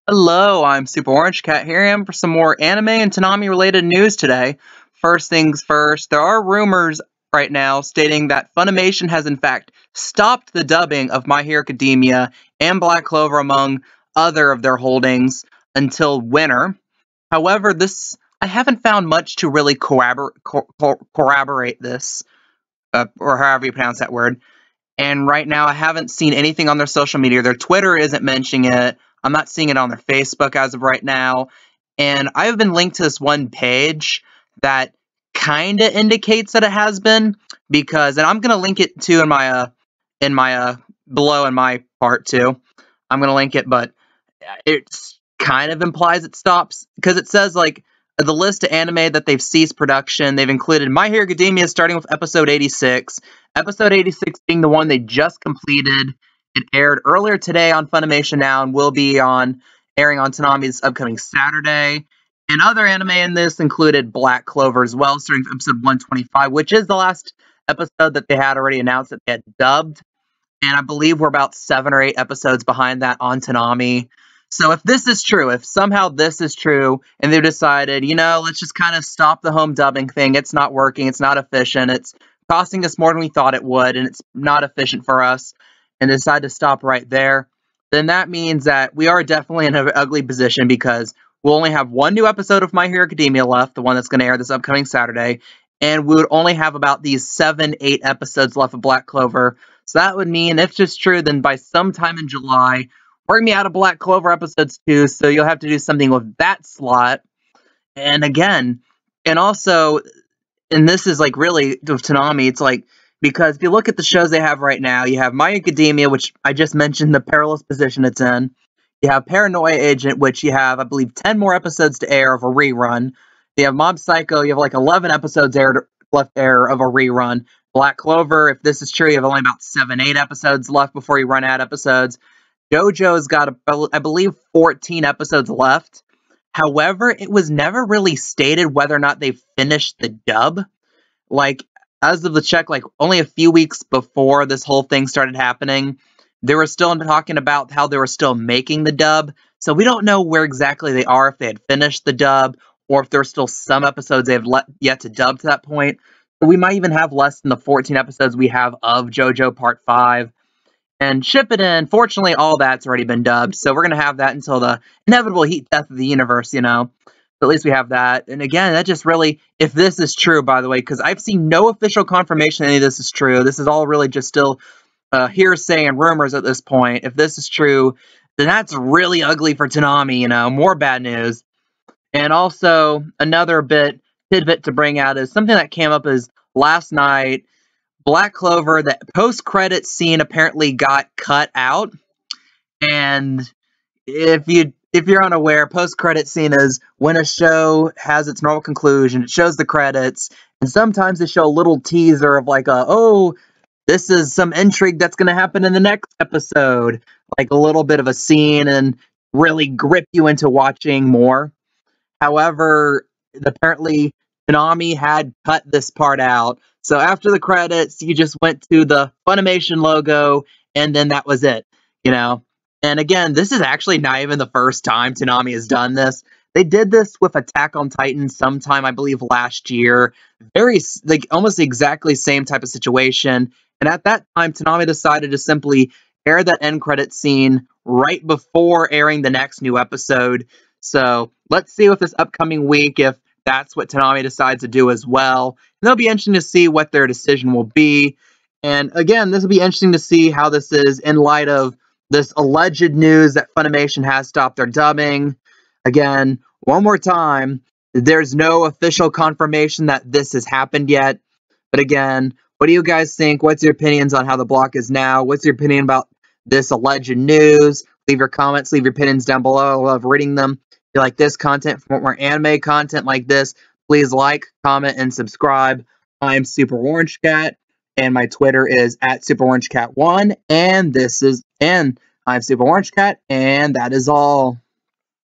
Hello, I'm Super Orange Cat. Here I am for some more anime and Toonami related news today. First things first, there are rumors right now stating that Funimation has in fact stopped the dubbing of My Hero Academia and Black Clover among other of their holdings until winter. However, I haven't found much to really corroborate this, or however you pronounce that word. And right now, I haven't seen anything on their social media. Their Twitter isn't mentioning it. I'm not seeing it on their Facebook as of right now. And I've been linked to this one page that kind of indicates that it has been, and I'm gonna link it too in my below in my part too. I'm gonna link it, but it kind of implies it stops because it says like the list of anime that they've ceased production. They've included My Hero Academia starting with episode 86. Episode 86 being the one they just completed. It aired earlier today on Funimation Now and will be airing on Toonami's upcoming Saturday. And other anime in this included Black Clover as well, starting with episode 125, which is the last episode that they had already announced that they had dubbed. And I believe we're about 7 or 8 episodes behind that on Toonami. So if this is true, if somehow this is true, and they've decided, let's just kind of stop the home dubbing thing, it's not working, it's not efficient, it's costing us more than we thought it would, and it's not efficient for us, and decide to stop right there, then that means that we are definitely in an ugly position because we'll only have one new episode of My Hero Academia left, the one that's going to air this upcoming Saturday, and we would only have about these 7, 8 episodes left of Black Clover. So that would mean, if it's true, then by sometime in July, we're going to be out of Black Clover episodes too, so you'll have to do something with that slot. And again, and also, and this is like really with Toonami, it's like, because if you look at the shows they have right now, you have My Academia, which I just mentioned the perilous position it's in. You have Paranoia Agent, which you have, I believe, 10 more episodes to air of a rerun. You have Mob Psycho, you have like 11 episodes left air of a rerun. Black Clover, if this is true, you have only about 7, 8 episodes left before you run out of episodes. JoJo's got, I believe, 14 episodes left. However, it was never really stated whether or not they finished the dub. Like, as of the check, like, only a few weeks before this whole thing started happening, they were still talking about how they were still making the dub. So we don't know where exactly they are, if they had finished the dub, or if there's still some episodes they have yet to dub to that point. So we might even have less than the 14 episodes we have of JoJo Part 5. And Shippuden, fortunately, all that's already been dubbed, so we're going to have that until the inevitable heat death of the universe, But at least we have that. And again, that just really, if this is true, by the way, because I've seen no official confirmation any of this is true. This is all really just still hearsay and rumors at this point. If this is true, then that's really ugly for Toonami, more bad news. And also, another tidbit to bring out is something that came up is last night, Black Clover, the post-credit scene apparently got cut out. And if you're unaware, post-credit scene is when a show has its normal conclusion, it shows the credits, and sometimes they show a little teaser of like this is some intrigue that's going to happen in the next episode, like a little bit of a scene and really grip you into watching more. However, apparently Konami had cut this part out. So after the credits, you just went to the Funimation logo, and then that was it, And again, this is actually not even the first time Toonami has done this. They did this with Attack on Titan sometime, I believe, last year. Very, almost exactly same type of situation. And at that time, Toonami decided to simply air that end credit scene right before airing the next new episode. So let's see with this upcoming week if that's what Toonami decides to do as well. And it'll be interesting to see what their decision will be. And again, this will be interesting to see how this is in light of this alleged news that Funimation has stopped their dubbing. Again, one more time, there's no official confirmation that this has happened yet. But again, what do you guys think? What's your opinions on how the block is now? What's your opinion about this alleged news? Leave your comments, leave your opinions down below. I love reading them. If you like this content, for more anime content like this, please like, comment, and subscribe. I'm Super Orange Cat, and my Twitter is @SuperOrangeCat1, and I'm Super Orange Cat, and that is all.